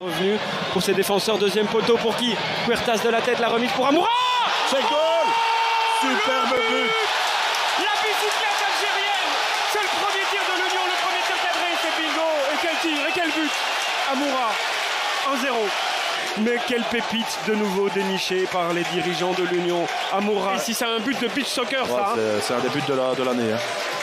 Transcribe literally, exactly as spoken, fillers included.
Revenu pour ses défenseurs, deuxième poteau pour qui? Puertas de la tête, la remise pour Amoura. C'est goal. Superbe but. La bicyclette algérienne. C'est le premier tir de l'Union, le premier tir cadré, c'est bingo. Et quel tir, et quel but. Amoura, un zéro. Mais quelle pépite de nouveau dénichée par les dirigeants de l'Union. Amoura. Et si c'est un but de beach soccer, ouais, ça. C'est un des buts de l'année. La, de hein.